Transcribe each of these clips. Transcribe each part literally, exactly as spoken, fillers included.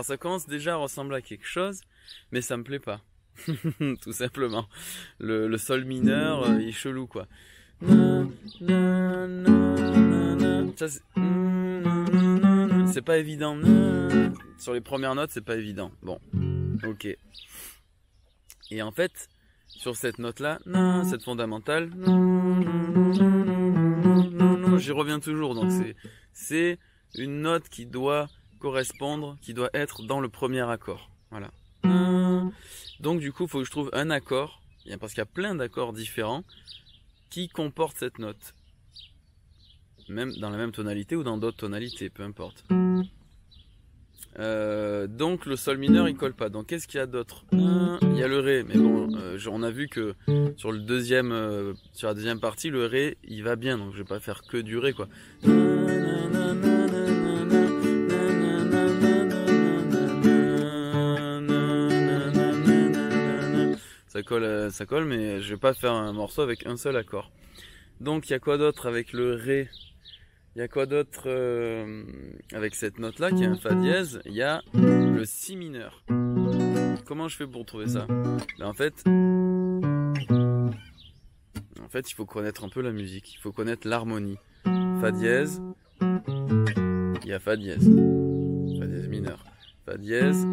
Alors ça commence déjà à ressembler à quelque chose, mais ça me plaît pas. Tout simplement. Le, le sol mineur, euh, il est chelou quoi. Ça, c'est pas évident. Sur les premières notes, c'est pas évident. Bon, ok. Et en fait, sur cette note-là, cette fondamentale, j'y reviens toujours. Donc c'est c'est une note qui doit correspondre, qui doit être dans le premier accord. Voilà. Donc du coup, il faut que je trouve un accord, parce qu'il y a plein d'accords différents qui comportent cette note. Même dans la même tonalité ou dans d'autres tonalités, peu importe. Euh, donc le sol mineur il colle pas. Donc qu'est-ce qu'il y a d'autre? Il y a le ré, mais bon, euh, on a vu que sur le deuxième, euh, sur la deuxième partie, le ré il va bien, donc je vais pas faire que du ré quoi. Ça colle, ça colle, mais je vais pas faire un morceau avec un seul accord. Donc il y a quoi d'autre avec le ré? Il y a quoi d'autre euh, avec cette note-là qui est un fa dièse? Il y a le si mineur. Comment je fais pour trouver ça? Ben en fait, en fait, il faut connaître un peu la musique. Il faut connaître l'harmonie. Fa dièse. Il y a fa dièse. Fa dièse mineur. Fa dièse.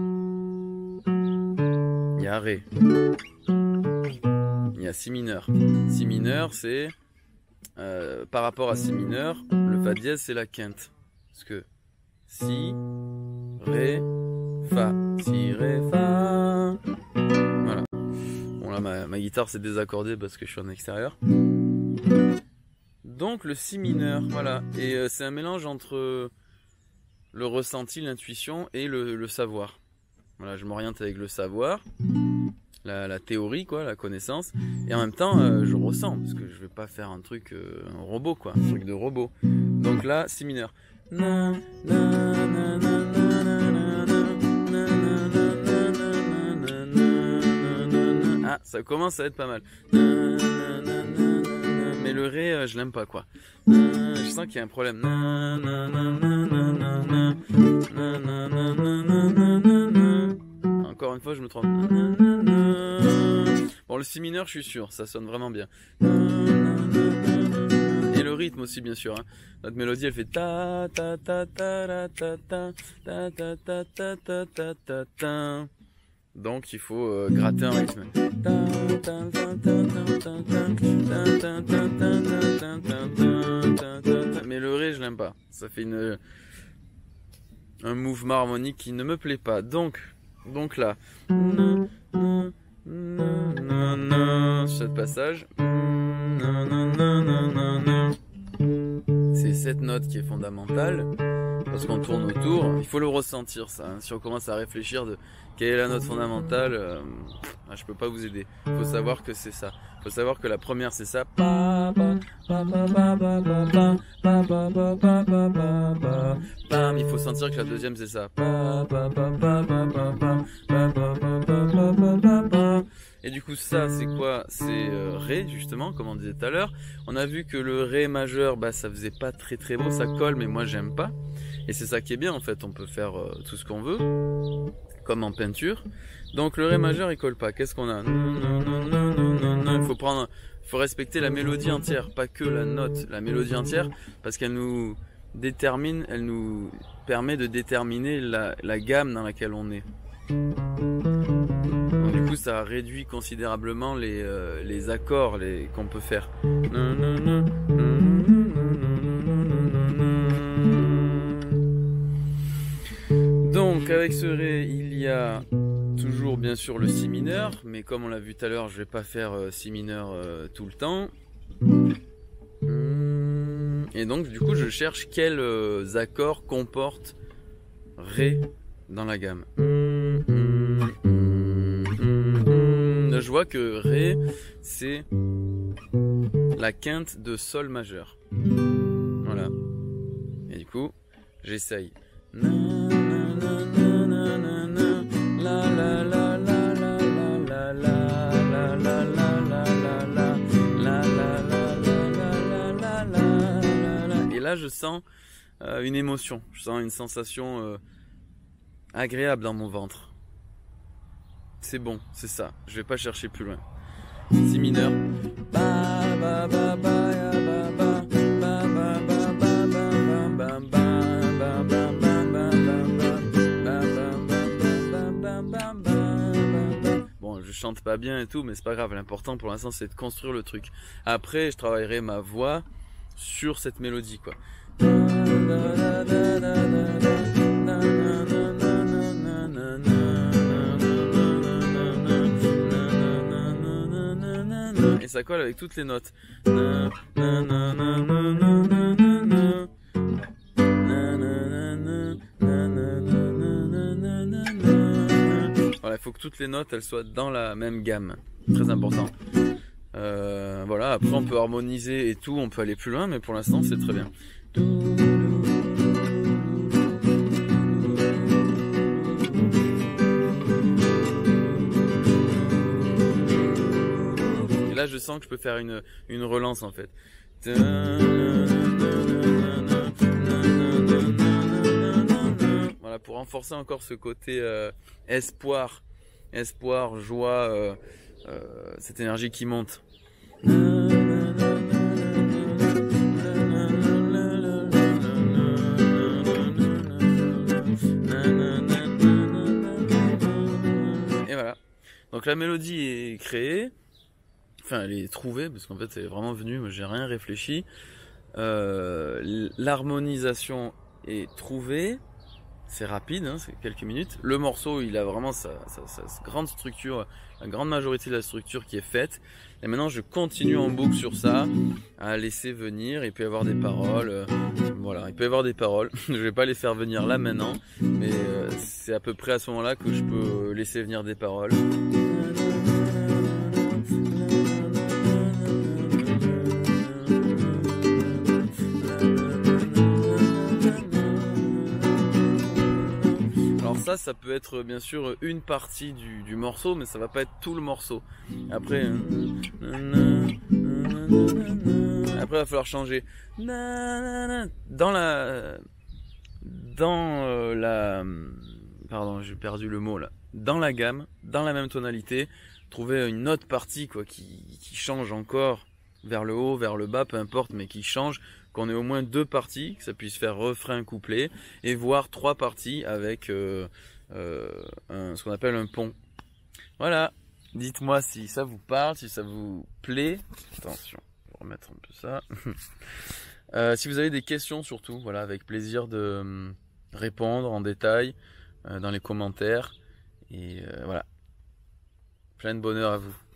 Il y a ré. Il y a si mineur. Si mineur, c'est euh, par rapport à si mineur, le fa dièse c'est la quinte. Parce que si, ré, fa, si, ré, fa. Voilà. Bon là ma, ma guitare s'est désaccordée parce que je suis en extérieur. Donc le si mineur, voilà. Et euh, c'est un mélange entre le ressenti, l'intuition et le, le savoir. Voilà, je m'oriente avec le savoir. La, la théorie quoi, la connaissance, et en même temps euh, je ressens, parce que je vais pas faire un truc euh, un robot quoi, un truc de robot. Donc là si mineur. Ah, ça commence à être pas mal. Mais le ré euh, je l'aime pas quoi. Je sens qu'il y a un problème. Encore une fois je me trompe. Bon le si mineur je suis sûr, ça sonne vraiment bien. Et le rythme aussi bien sûr hein. Notre mélodie elle fait ta ta ta ta ta ta ta ta ta ta ta ta ta ta. Donc il faut euh, gratter un rythme. Mais le ré je l'aime pas. Ça fait une un mouvement harmonique qui ne me plaît pas. Donc Donc là, sur ce passage, c'est cette note qui est fondamentale, parce qu'on tourne autour, il faut le ressentir ça, hein. Si on commence à réfléchir de quelle est la note fondamentale, euh, je peux pas vous aider, il faut savoir que c'est ça, il faut savoir que la première c'est ça, il faut sentir que la deuxième c'est ça, et du coup ça c'est quoi? C'est euh, ré justement, comme on disait tout à l'heure. On a vu que le ré majeur, bah ça faisait pas très très beau, ça colle, mais moi j'aime pas, et c'est ça qui est bien en fait, on peut faire euh, tout ce qu'on veut comme en peinture. Donc le ré majeur il colle pas. Qu'est-ce qu'on a? Il faut prendre, il faut respecter la mélodie entière, pas que la note, la mélodie entière, parce qu'elle nous détermine, elle nous permet de déterminer la, la gamme dans laquelle on est. Donc, du coup ça réduit considérablement les, euh, les accords les, qu'on peut faire. Donc avec ce ré il y a toujours bien sûr le si mineur, mais comme on l'a vu tout à l'heure je vais pas faire euh, si mineur euh, tout le temps. Et donc du coup je cherche quels euh, accords comportent ré dans la gamme. Je vois que ré c'est la quinte de sol majeur. Voilà. Et du coup j'essaye. Et là je sens euh, une émotion, je sens une sensation euh, agréable dans mon ventre. C'est bon, c'est ça. Je vais pas chercher plus loin. Si mineur. Bon, je chante pas bien et tout, mais c'est pas grave. L'important pour l'instant, c'est de construire le truc. Après, je travaillerai ma voix sur cette mélodie, quoi. Et ça colle avec toutes les notes. Voilà, il faut que toutes les notes elles soient dans la même gamme. Très important. Euh, voilà, après on peut harmoniser et tout, on peut aller plus loin, mais pour l'instant c'est très bien. Et là je sens que je peux faire une, une relance en fait. Voilà, pour renforcer encore ce côté euh, espoir, espoir, joie, euh, euh, cette énergie qui monte. Et voilà. Donc la mélodie est créée, enfin elle est trouvée parce qu'en fait elle est vraiment venue, moi j'ai rien réfléchi. Euh, l'harmonisation est trouvée. C'est rapide, hein, c'est quelques minutes. Le morceau, il a vraiment sa, sa, sa, sa grande structure, la grande majorité de la structure qui est faite. Et maintenant, je continue en boucle sur ça, à laisser venir. Il peut y avoir des paroles, euh, voilà, il peut y avoir des paroles. Je vais pas les faire venir là maintenant, mais euh, c'est à peu près à ce moment-là que je peux laisser venir des paroles. Ça, ça peut être bien sûr une partie du, du morceau, mais ça va pas être tout le morceau. Après, après, il va falloir changer. Dans la, dans la, pardon, j'ai perdu le mot là. Dans la gamme, dans la même tonalité, trouver une autre partie quoi, qui, qui change encore vers le haut, vers le bas, peu importe, mais qui change. Qu'on ait au moins deux parties, que ça puisse faire refrain, couplet, et voire trois parties avec euh, euh, un, ce qu'on appelle un pont. Voilà, dites-moi si ça vous parle, si ça vous plaît. Attention, je vais remettre un peu ça. euh, si vous avez des questions surtout, voilà, avec plaisir de euh, répondre en détail euh, dans les commentaires. Et euh, voilà, plein de bonheur à vous.